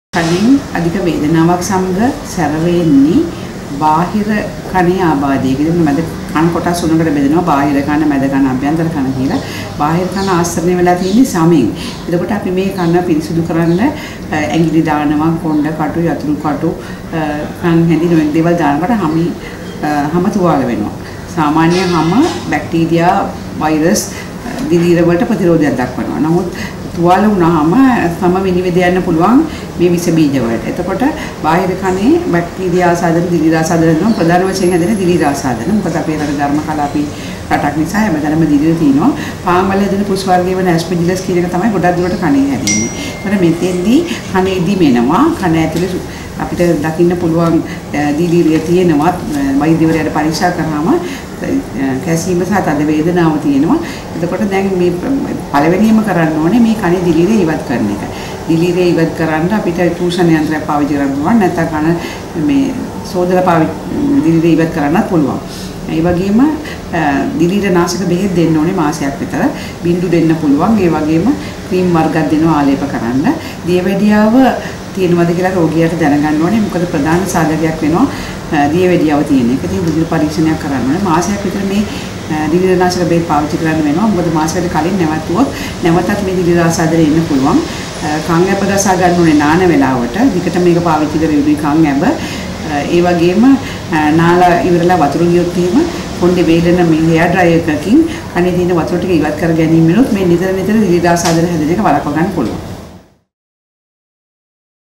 කණෙන් අධික වේදනාවක් සමග සැරවෙන්නේ බාහිර කණේ ආබාධය. කියන්නේ මැද කන කොටස් තුනකට බෙදෙනවා. බාහිර කන, මැද කන, අභ්‍යන්තර කන කියලා. බාහිර කන ආශ්‍රණය වෙලා තියෙන්නේ සමෙන්. එතකොට අපි මේ කන පිරිසිදු කරන්න ඇඟිලි දානවා, කොණ්ඩ කටු, යතුරු කටු, කන් හැඳි නොයෙක් දේවල් දානකොට හැම තුවාල වෙනවා. සාමාන්‍ය හැම බැක්ටීරියා, වෛරස්, දිලීර වලට ප්‍රතිරෝධයක් දක්වනවා. නමුත් තුවාල වුණාම තම විනිවිද යන්න පුළුවන් මේ විස බීජ වලට. එතකොට බාහිර කනේ බැක්ටීරියා ආසාදන, දිලීර ආසාදන නම් ප්‍රධාන වශයෙන් හැදෙන දිලීර ආසාදන. මොකද අපේ රට ධර්ම කලාපී රටක් නිසා හැමදාම දිලීර තියෙනවා. පාන් වල හැදෙන පුස් වර්ගයේ වන ඇස්පිජිලස් කියන එක තමයි ගොඩක් දුරට කනේ හැදෙන්නේ. ඒකට මෙතෙන්දී කනේ දිමෙනවා. කන ඇතුලේ අපිට දකින්න පුළුවන් දිලීරය තියෙනවා. වෛද්‍යවරයාට පරීක්ෂා කරාම කැසීම සහ තද වේදනාව තියෙනවා. එතකොට දැන් මේ පළවෙනියම කරන්න ඕනේ මේ කනේ දිලීරය ඉවත් කරන එක. දිලීරය ඉවත් කරන්න අපිට චූෂණ යන්ත්‍රයක් පාවිච්චි කරන්න පුළුවන්. නැත්නම් කන මේ සෝදලා දිලීරය ඉවත් කරන්නත් පුළුවන්. ඒ වගේම දිලීර නාශක බෙහෙත් දෙන්න ඕනේ මාසයක් විතර. බින්දු දෙන්න පුළුවන්. ඒ වගේම ක්‍රීම් වර්ගයක් දෙනවා ආලේප කරන්න. දියවැඩියාව තියෙනවද කියලා රෝගියාට දැනගන්න ඕනේ. මොකද ප්‍රධාන සාධකයක් වෙනවා දියවැඩියාව තියෙන එක. ඉතින් දිලීර පරීක්ෂණයක් කරන්න ඕනේ. මාසයක් විතර මේ දිලීර නාශක බෙහෙත් පාවිච්චි කරන්න වෙනවා. මොකද මාසෙකට කලින් නැවතුවොත් නැවතත් මේ දිලීර ආසාදනය එන්න පුළුවන්. කන් ඇබ ගසා ගන්න ඕනේ නාන වෙලාවට. විකට මේක පාවිච්චි කර යුතුයි කන් ඇබ. ඒ වගේම නාලා ඉවරලා වතුර ගියොත් එහෙම කොණ්ඩේ වේලෙන මේ හෙයර් ඩ්‍රයර් එකකින් කනේ තියෙන වතුර ටික ඉවත් කර ගැනීමෙනුත් මේ නිතර දිලීර ආසාදන හැදෙන එක වළක්වා ගන්න පුළුවන්.